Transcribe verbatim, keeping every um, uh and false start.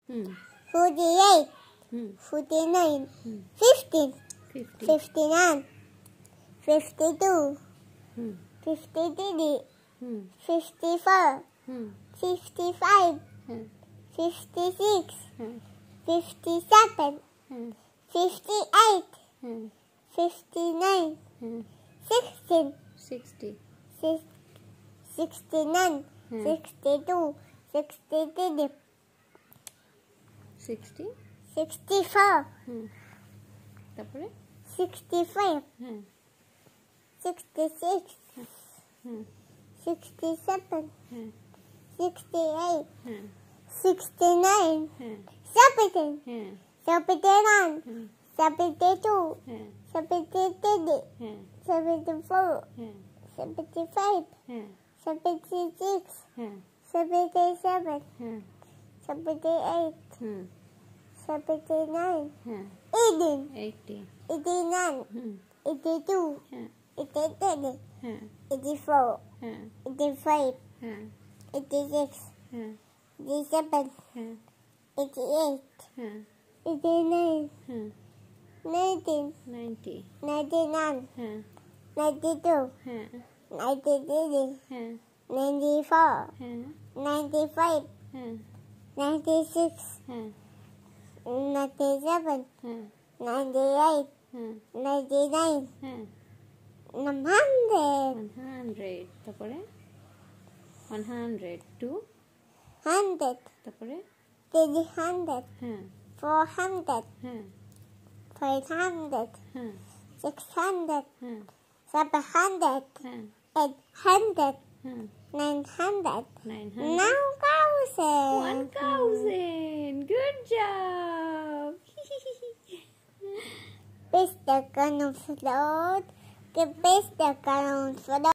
Hmm. forty-eight, Hmm. forty-nine, Hmm. fifty, Fifty. fifty-nine, fifty-two, Hmm. fifty-three, Hmm. fifty-four, Hmm. fifty-five, Hmm. fifty-six, Hmm. fifty-seven, Hmm. fifty-eight, Hmm. fifty-nine, Hmm. sixty, Sixty. six- sixty-nine, Hmm. sixty-two, sixty-three, Sixty. sixty-four, Hmm. তারপরে sixty-five, হ্যাঁ sixty-six, হুম sixty-seven, হ্যাঁ sixty-eight, হ্যাঁ sixty-nine, হ্যাঁ seventy, হ্যাঁ seventy-nine, হ্যাঁ seventy-two, হ্যাঁ seventy-three, হ্যাঁ seventy-four, হ্যাঁ seventy-five, হ্যাঁ seventy-six, হ্যাঁ seventy-seven, হ্যাঁ seventy-eight, হুম seventy-nine, হ্যাঁ eighty, এইটটি eighty-nine, হুম eighty-two, হ্যাঁ eighty-three, হ্যাঁ eighty-four, হ্যাঁ eighty-five, হ্যাঁ eighty-six, হ্যাঁ eighty-seven, হ্যাঁ eighty-eight, হ্যাঁ eighty-nine, হ্যাঁ ninety, নাইনটি ninety-nine, হ্যাঁ ninety-two, হ্যাঁ ninety-three, হ্যাঁ ninety-four, হ্যাঁ ninety-five, হ্যাঁ ninety-six, হ্যাঁ ninety-seven, হ্যাঁ ninety-eight, হ্যাঁ ninety-nine, হ্যাঁ one hundred, ওয়ান হান্ড্রেড তারপরে ওয়ান হান্ড্রেড টু hundred, তারপরে three hundred, হ্যাঁ four hundred, হ্যাঁ five hundred, হ্যাঁ six hundred, হ্যাঁ seven hundred, হ্যাঁ eight hundred, হ্যাঁ nine hundred, nine nine hundred one thousand. Thousand good job Pista ka ng float, que pista ka ng float.